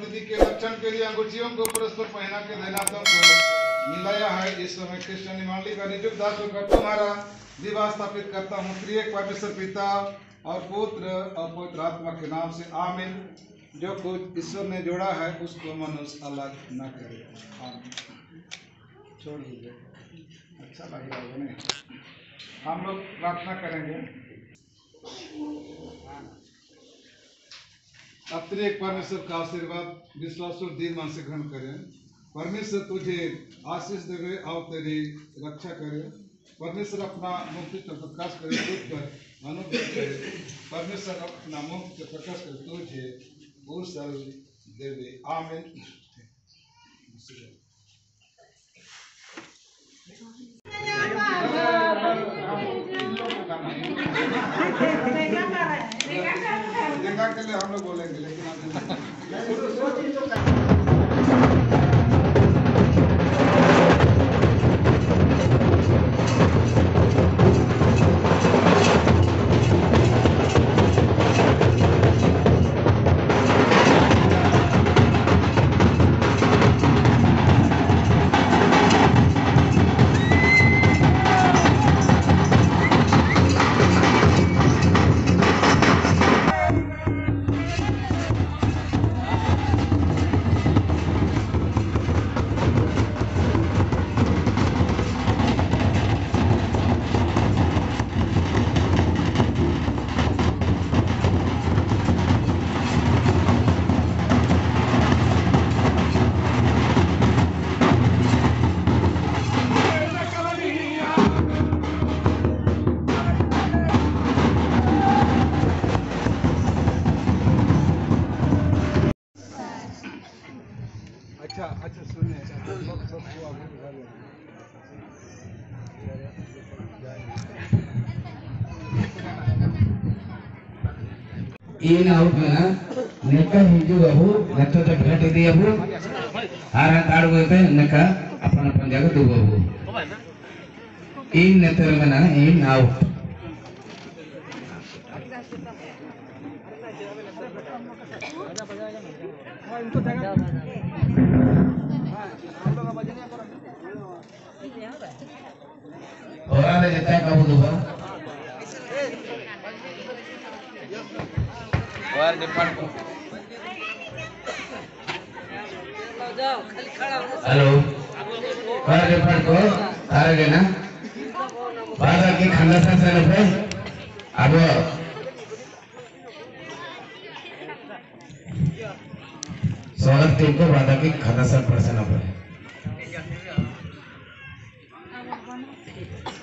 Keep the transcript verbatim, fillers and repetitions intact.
उपस्थिति के रक्षण के लिए अंगूठियों को परस्पर पहना के दैनातों को मिलाया है। इस समय क्रिश्चियन मंडली का निजुक्त दास होकर तुम्हारा विवाह स्थापित करता हूँ त्रिएक परमेश्वर पिता और पुत्र और पवित्र आत्मा के नाम से आमीन। जो कुछ ईश्वर ने जोड़ा है उसको मनुष्य अलग न करे। आमीन। छोड़ दीजिए, अच्छा लग रहा है नहीं? हम लोग प्रार्थना करेंगे। अब त्रिएक परमेश्वर का आशीर्वाद विश्वास और दीन मन से ग्रहण करें। परमेश्वर तुझे आशीष देवे और तेरी रक्षा करे। परमेश्वर अपना मुख तुझ पर प्रकाश करे, तुझ पर अनुग्रह करे। परमेश्वर अपना मुख से प्रकाश करे, तुझे भूषण देवे। आमीन। देखा के लिए हम लोग बोलेंगे लेकिन अच्छा अच्छा सुनिए इन आउट में ना नेका हिंदू बाबू नेता तो भेट दी बाबू हार हाथ आड़ गए नेका अपन अपन जगह दो बाबू इन नेता में ना इन आउट और आने जितना काबू दूँगा और डिफॉल्ट को हेलो और डिफॉल्ट को तारे लेना बाजार की खंडा से से पे अब स्वागत टीम को बाजार की खंडा से पर से ना पे